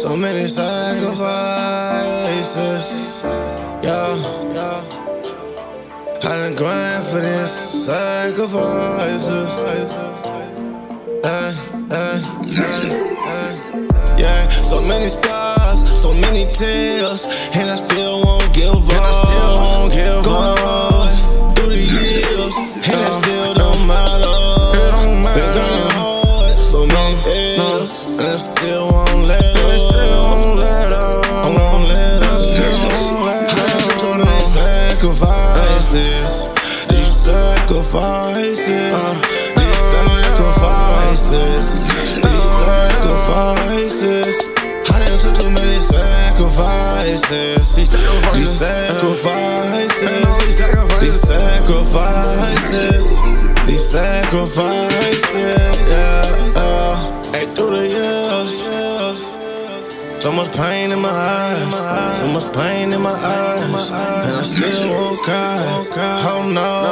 So many sacrifices. Yeah. I done grind for this sacrifices. Yeah, so many scars, so many tears, and I still won't give up. Going through the years, and it still don't matter. Been grinding hard, so many years, and I still won't let up. I won't let up. I took so many sacrifices. These sacrifices. I done took too many sacrifices. These sacrifices, yeah. Hey, through the years, so much pain in my eyes, so much pain in my eyes, and I still won't cry. Oh no,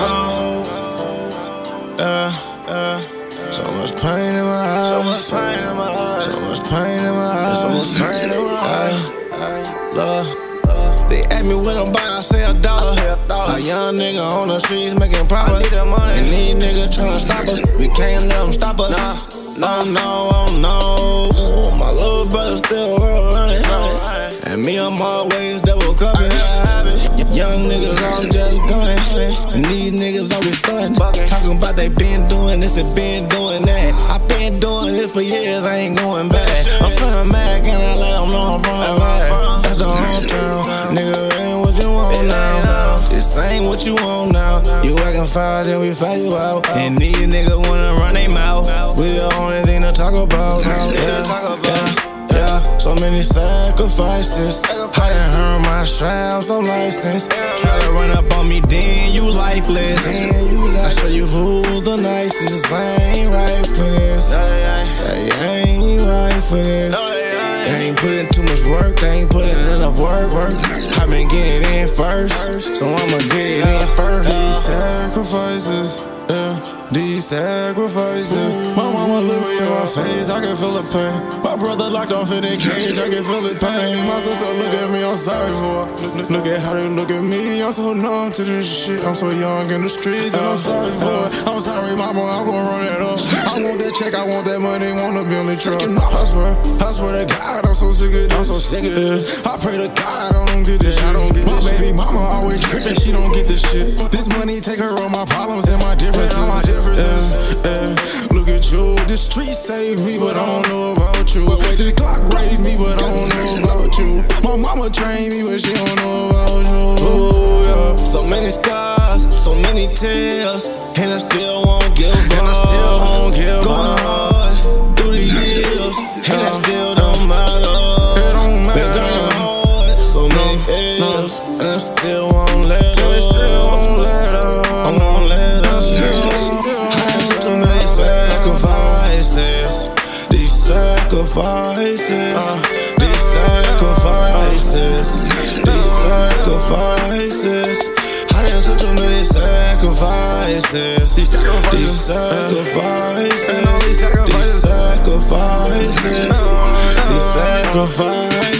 so much pain in my eyes, so much pain in my eyes, so much pain in my eyes, so much pain in my eyes. Love. They ask me what I'm buying, I say $1. A young nigga on the streets making profit, and these niggas tryna stop us. We can't let them stop us. Oh no, my little brother still running, and me I'm always double cupping. Young niggas all just gunning, and these niggas always stunning. Talking about they been doing this and been doing that. I been doing this for years, I ain't going back. I'm from the Mac and I let them know I'm from the Mac. That's the hometown, nigga, ain't what you want now. This ain't what you want now. You acting foul, then we fight you out. And these niggas wanna run their mouth. We the only thing to talk about. Yeah, so many sacrifices. I done earned my straps, no license. Try to run up on me, then you lifeless. I show you who the nicest. I ain't right for this. They ain't right for this. They ain't put in too much work, they ain't put in enough work. I been getting it in first, so I'ma get it in first. These sacrifices, these sacrifices. My mama living in my face, I can feel the pain. My brother locked off in a cage, I can feel the pain. My sister look at me, I'm sorry for her. Look at how they look at me, I'm so numb to this shit. I'm so young in the streets, and I'm sorry for it. I'm sorry, mama, I'm gon' run it up. I want that check, I want that money, want a Bentley truck. I swear to God, I'm so sick of this. I pray to God I don't get this shit. My baby mama always trippin', she don't get this shit. This money take her all my problems and my differences. Look at you, the streets saved me, but I don't know about you. This Glock raised me, but I don't know about you. My mama trained me, but she don't know about you. So many scars, so many tears, and I still won't give up. Going hard through the years, and I still don't matter. Been grinding hard, so many years, and I still won't let up. I won't let up. Sacrifices, I done took too many sacrifices. These sacrifices.